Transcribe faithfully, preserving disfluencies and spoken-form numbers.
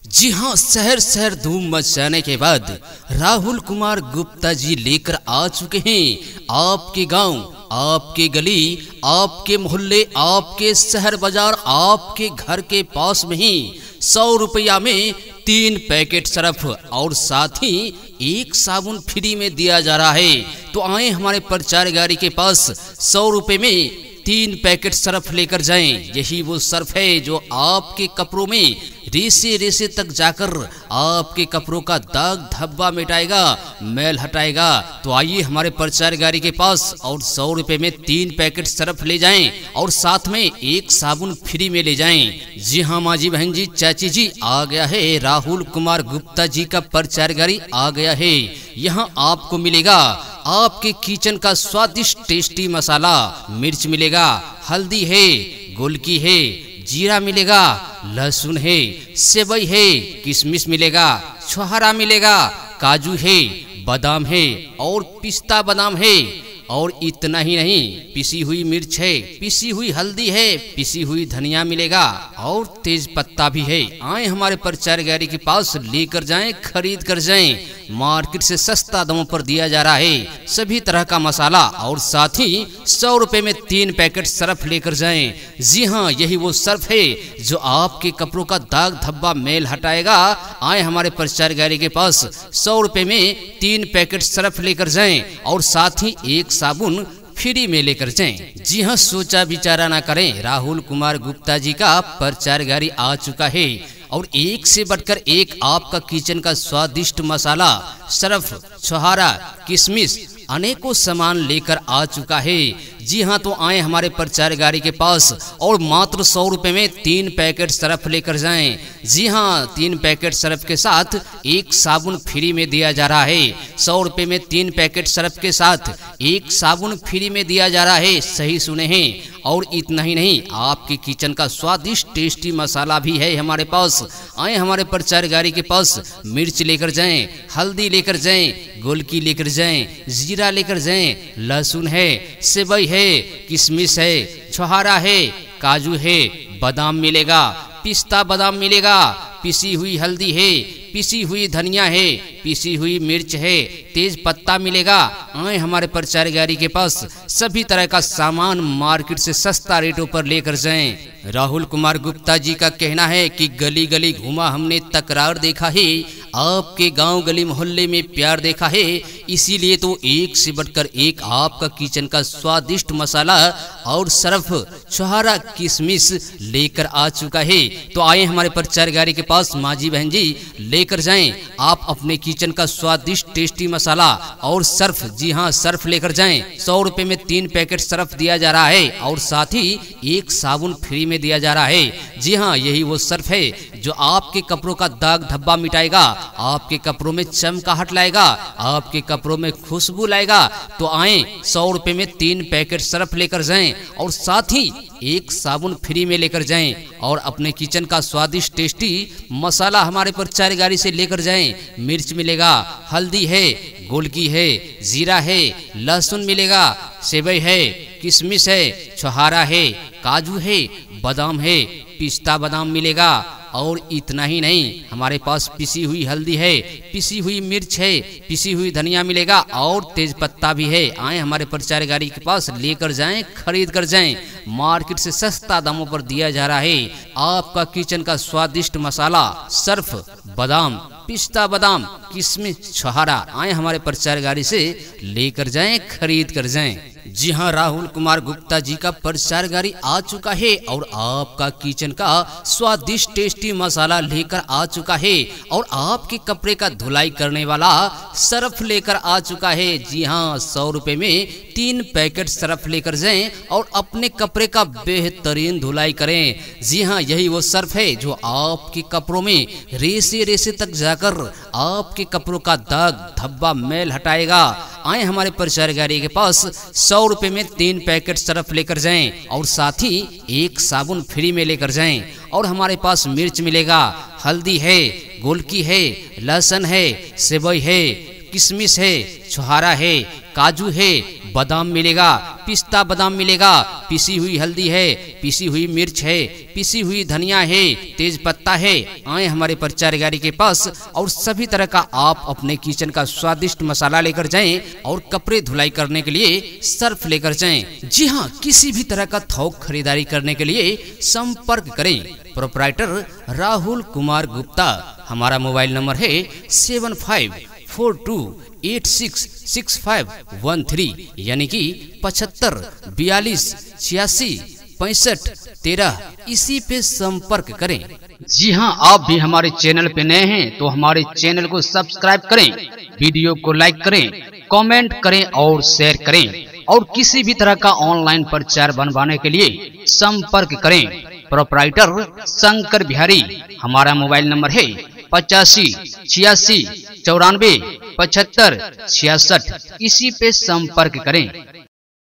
जी हाँ, शहर शहर धूम मचाने के बाद राहुल कुमार गुप्ता जी लेकर आ चुके हैं आपके गांव, आपके गली, आपके मोहल्ले, आपके शहर बाजार, आपके घर के पास में ही सौ रुपया में तीन पैकेट सर्फ और साथ ही एक साबुन फ्री में दिया जा रहा है। तो आए हमारे प्रचार गाड़ी के पास सौ रुपए में तीन पैकेट सर्फ लेकर जाएं। यही वो सर्फ है जो आपके कपड़ों में रेसे रेसे तक जाकर आपके कपड़ों का दाग धब्बा मिटाएगा, मैल हटाएगा। तो आइए हमारे प्रचार गाड़ी के पास और सौ रुपए में तीन पैकेट सर्फ ले जाएं और साथ में एक साबुन फ्री में ले जाएं। जी हाँ माजी बहन जी, चाची जी, आ गया है राहुल कुमार गुप्ता जी का प्रचार गाड़ी आ गया है। यहाँ आपको मिलेगा आपके किचन का स्वादिष्ट टेस्टी मसाला, मिर्च मिलेगा, हल्दी है, गोलकी है, जीरा मिलेगा, लहसुन है, सेवई है, किशमिश मिलेगा, छुहारा मिलेगा, काजू है, बादाम है और पिस्ता बादाम है। और इतना ही नहीं, पिसी हुई मिर्च है, पिसी हुई हल्दी है, पिसी हुई धनिया मिलेगा और तेज पत्ता भी है। आए हमारे प्रचार गाड़ी के पास लेकर जाएं, खरीद कर जाएं। मार्केट से सस्ता दामों पर दिया जा रहा है सभी तरह का मसाला और साथ ही सौ रुपए में तीन पैकेट सर्फ लेकर जाएं। जी हाँ, यही वो सर्फ है जो आपके कपड़ों का दाग धब्बा मैल हटाएगा। आए हमारे प्रचार गाड़ी के पास सौ रुपए में तीन पैकेट सर्फ लेकर जाएं और साथ ही एक साबुन फ्री में लेकर जाएं। जी हाँ, सोचा विचारा ना करें, राहुल कुमार गुप्ता जी का प्रचार गाड़ी आ चुका है और एक से बढ़कर एक आपका किचन का स्वादिष्ट मसाला, सर्फ, छुहारा, किशमिश, अनेकों सामान लेकर आ चुका है। जी हाँ, तो आए हमारे प्रचार गाड़ी के पास और मात्र सौ रुपए में तीन पैकेट सर्फ लेकर जाएं। जी हाँ, तीन पैकेट सर्फ के साथ एक साबुन फ्री में दिया जा रहा है। सौ रुपए में तीन पैकेट सर्फ के साथ एक साबुन फ्री में दिया जा रहा है। सही सुने हैं। और इतना ही नहीं, आपके किचन का स्वादिष्ट टेस्टी मसाला भी है हमारे पास। आए हमारे प्रचार गाड़ी के पास, मिर्च लेकर जाएं, हल्दी लेकर जाएं, गोलकी लेकर जाएं, जीरा लेकर जाएं, लहसुन है, सेवई है, किशमिश है, छुहारा है, काजू है, बादाम मिलेगा, पिस्ता बादाम मिलेगा, पिसी हुई हल्दी है, पिसी हुई धनिया है, पिसी हुई मिर्च है, तेज पत्ता मिलेगा। आए हमारे प्रचार गाड़ी के पास सभी तरह का सामान मार्केट से सस्ता रेटों पर लेकर जाएं। राहुल कुमार गुप्ता जी का कहना है कि गली गली घूमा हमने तकरार देखा है, आपके गांव गली मोहल्ले में प्यार देखा है, इसीलिए तो एक से बढ़कर एक आपका किचन का स्वादिष्ट मसाला और सर्फ, छुहारा, किशमिश लेकर आ चुका है। तो आए हमारे प्रचार गाड़ी के पास माजी बहन जी, लेकर जाएं आप अपने किचन का स्वादिष्ट टेस्टी मसाला और सर्फ। जी हाँ, सर्फ लेकर जाएं। सौ रुपए में तीन पैकेट सर्फ दिया जा रहा है और साथ ही एक साबुन फ्री में दिया जा रहा है। जी हाँ, यही वो सर्फ है जो आपके कपड़ों का दाग धब्बा मिटाएगा, आपके कपड़ों में चमकाहट लाएगा, आपके कपड़ों में खुशबू लाएगा। तो आए सौ रुपए में तीन पैकेट सर्फ लेकर जाएं और साथ ही एक साबुन फ्री में लेकर जाएं और अपने किचन का स्वादिष्ट टेस्टी मसाला हमारे प्रचार गाड़ी से लेकर जाएं। मिर्च मिलेगा, हल्दी है, गोलकी है, जीरा है, लहसुन मिलेगा, सेवई है, किशमिश है, छुहारा है, काजू है, बादाम है, पिस्ता बादाम मिलेगा। और इतना ही नहीं, हमारे पास पिसी हुई हल्दी है, पिसी हुई मिर्च है, पिसी हुई धनिया मिलेगा और तेज पत्ता भी है। आए हमारे प्रचार गाड़ी के पास लेकर जाएं, खरीद कर जाएं। मार्केट से सस्ता दामों पर दिया जा रहा है आपका किचन का स्वादिष्ट मसाला, सर्फ, बादाम, पिस्ता बादाम, किशमिश, छुहारा। आए हमारे प्रचार गाड़ी से लेकर जाएं, खरीद कर जाएं। जी हाँ, राहुल कुमार गुप्ता जी का प्रचार गाड़ी आ चुका है और आपका किचन का स्वादिष्ट टेस्टी मसाला लेकर आ चुका है और आपके कपड़े का धुलाई करने वाला सर्फ लेकर आ चुका है। जी हाँ, सौ रुपए में तीन पैकेट सर्फ लेकर जाएं और अपने कपड़े का बेहतरीन धुलाई करें। जी हाँ, यही वो सर्फ है जो आपके कपड़ों में रेसे रेसे तक जाकर आपके कपड़ों का दाग धब्बा मैल हटाएगा। आए हमारे प्रचार गाड़ी के पास सौ रुपए में तीन पैकेट सर्फ लेकर जाएं और साथ ही एक साबुन फ्री में लेकर जाएं। और हमारे पास मिर्च मिलेगा, हल्दी है, गोलकी है, लहसुन है, सेवई है, किशमिश है, छुहारा है, काजू है, बादाम मिलेगा, पिस्ता बादाम मिलेगा, पिसी हुई हल्दी है, पिसी हुई मिर्च है, पिसी हुई धनिया है, तेज पत्ता है। आए हमारे प्रचारगारी के पास और सभी तरह का आप अपने किचन का स्वादिष्ट मसाला लेकर जाएं और कपड़े धुलाई करने के लिए सर्फ लेकर जाएं। जी हाँ, किसी भी तरह का थोक खरीदारी करने के लिए संपर्क करें प्रोपराइटर राहुल कुमार गुप्ता। हमारा मोबाइल नंबर है seven five four two eight six six five one three यानी कि पचहत्तर बयालीस छियासी पैंसठ तेरह। इसी पे संपर्क करें। जी हाँ, आप भी हमारे चैनल पे नए हैं तो हमारे चैनल को सब्सक्राइब करें, वीडियो को लाइक करें, कमेंट करें और शेयर करें। और किसी भी तरह का ऑनलाइन प्रचार बनवाने के लिए संपर्क करें प्रोपराइटर शंकर बिहारी। हमारा मोबाइल नंबर है पचासी छियासी चौरानवे पचहत्तर छियासठ। इसी पे संपर्क करें।